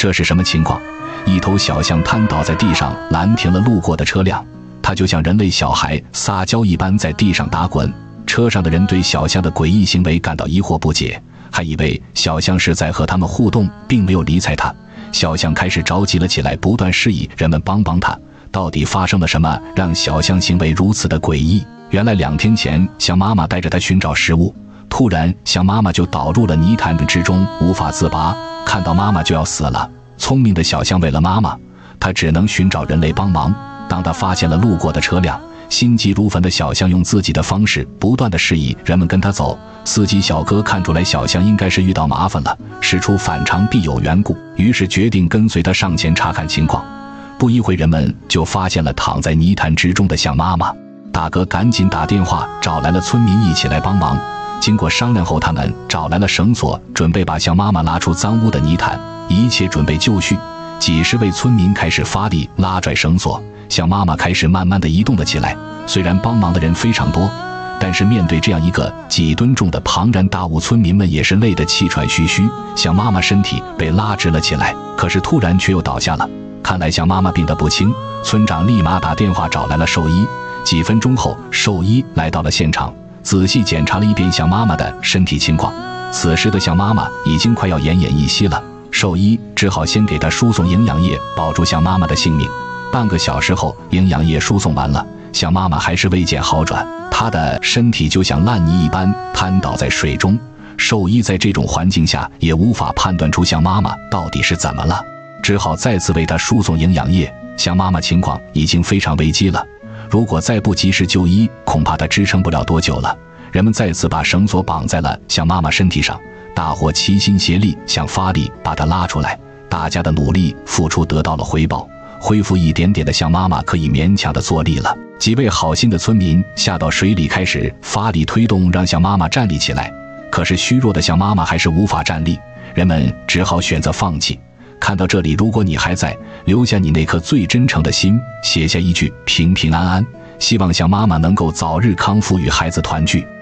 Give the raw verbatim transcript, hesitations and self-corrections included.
这是什么情况？一头小象瘫倒在地上，拦停了路过的车辆。它就像人类小孩撒娇一般在地上打滚。车上的人对小象的诡异行为感到疑惑不解，还以为小象是在和他们互动，并没有理睬它。小象开始着急了起来，不断示意人们帮帮它。到底发生了什么，让小象行为如此的诡异？原来两天前，象妈妈带着它寻找食物，突然象妈妈就倒入了泥潭之中，无法自拔，看到妈妈就要死了。聪明的小象为了妈妈，它只能寻找人类帮忙。当它发现了路过的车辆，心急如焚的小象用自己的方式不断地示意人们跟他走。司机小哥看出来小象应该是遇到麻烦了，事出反常必有缘故，于是决定跟随他上前查看情况。不一会，人们就发现了躺在泥潭之中的象妈妈。大哥赶紧打电话找来了村民一起来帮忙。经过商量后，他们找来了绳索，准备把象妈妈拉出脏污的泥潭，一切准备就绪。几十位村民开始发力拉拽绳索，象妈妈开始慢慢地移动了起来。虽然帮忙的人非常多，但是面对这样一个几吨重的庞然大物，村民们也是累得气喘吁吁。象妈妈身体被拉直了起来，可是突然却又倒下了。看来象妈妈病得不轻，村长立马打电话找来了兽医。几分钟后，兽医来到了现场，仔细检查了一遍象妈妈的身体情况。此时的象妈妈已经快要奄奄一息了，兽医只好先给她输送营养液，保住象妈妈的性命。半个小时后，营养液输送完了，象妈妈还是未见好转，她的身体就像烂泥一般瘫倒在水中。兽医在这种环境下也无法判断出象妈妈到底是怎么了，只好再次为她输送营养液。象妈妈情况已经非常危机了，如果再不及时就医，恐怕她支撑不了多久了。人们再次把绳索绑在了象妈妈身体上，大伙齐心协力想发力把她拉出来。大家的努力付出得到了回报，恢复一点点的象妈妈可以勉强的坐立了。几位好心的村民下到水里，开始发力推动，让象妈妈站立起来。可是虚弱的象妈妈还是无法站立，人们只好选择放弃。看到这里，如果你还在，留下你那颗最真诚的心，写下一句平平安安，希望象妈妈能够早日康复，与孩子团聚。